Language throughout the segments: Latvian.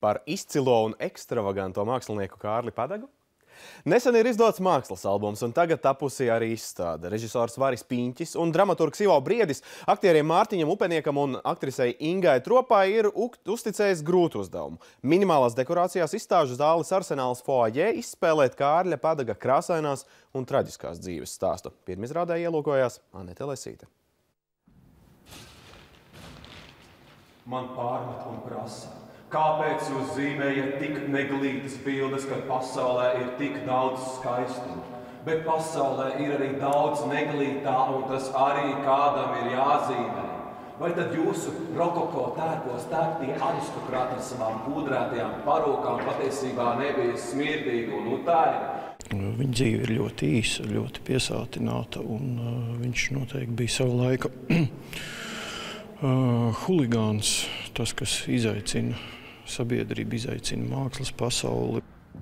par izcilo un ekstravaganto mākslinieku Kārli Padagu? Nesen ir izdots mākslas albums, un tagad tapusi arī izstāde. Režisors Varis Piņķis un dramaturgs Ivo Briedis aktieriem Mārtiņam Upeniekam un aktrisei Ingai Tropai ir uzticējis grūtu uzdevumu. Minimālās dekorācijās izstāžu zāles Arsenāls foajē izspēlēt Kārļa Padaga krāsainās un traģiskās dzīves stāstu. Pirmizrādē ielūkojās Anete Lesīte. Man pārmet un prasa, kāpēc jūs zīmējat tik neglītas bildes, kad pasaulē ir tik daudz skaistuma? Bet pasaulē ir arī daudz neglītā, un tas arī kādam ir jāzīmē. Vai tad jūsu rokoko tērpos tērptie aristokrāti ar savām pūdrētajām parūkām patiesībā nebija smirdīgi un utaini? Viņa dzīve ir ļoti īsa, ļoti piesātināta, un viņš noteikti bija savu laiku huligāns, tas, kas izaicina sabiedrību, izaicina mākslas pasauli.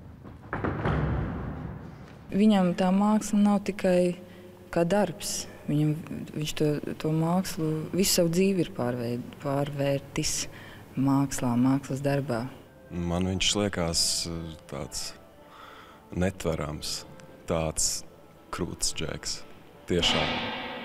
Viņam tā māksla nav tikai kā darbs. Viņš to mākslu, visu savu dzīvi ir pārvērtis mākslā, mākslas darbā. Man viņš liekas tāds netverams, tāds krūts džeks. Tiešām.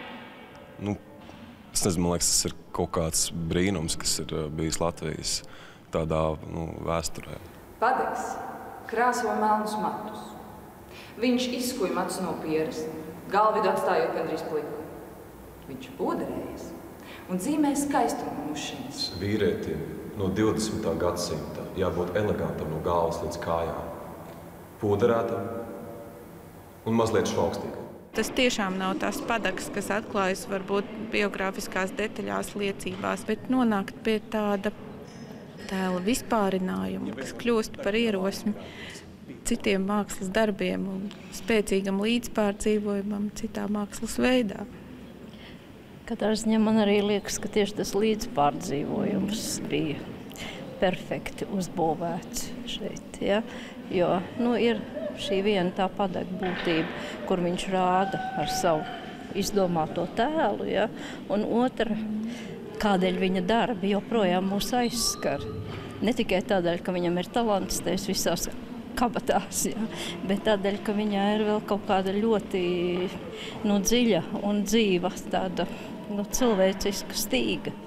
Es nezinu, man liekas, tas ir kaut kāds brīnums, kas ir bijis Latvijas tādā vēsturē. Padags krāso melnus matus. Viņš izskuj matus no pieres, galvidu atstājot gandrīz pliku. Viņš pūderējas un zīmē skaistumu mušiņas. Vīrietim no 20. gadsimta jābūt elegantam no galvas līdz kājām, pūderētam un mazliet šaukstīgam. Tas tiešām nav tās Padags, kas atklājas varbūt biogrāfiskās detaļās, liecībās, bet nonākt pie tāda tēla vispārinājuma, kas kļūst par ierosmi citiem mākslas darbiem un spēcīgam līdzpārdzīvojumam citā mākslas veidā. Katrā ziņā man arī liekas, ka tieši tas līdzpārdzīvojums bija perfekti uzbūvēts šeit, ja? Jo ir šī viena tā Padaga būtība, kur viņš rāda ar savu izdomāto tēlu, ja? Un otra, kādēļ viņa darbi joprojām mūs aizskar. Ne tikai tādēļ, ka viņam ir talants tajās visās kabatās, ja? Bet tādēļ, ka viņā ir vēl kaut kāda ļoti dziļa un dzīva tāda cilvēciska stīga.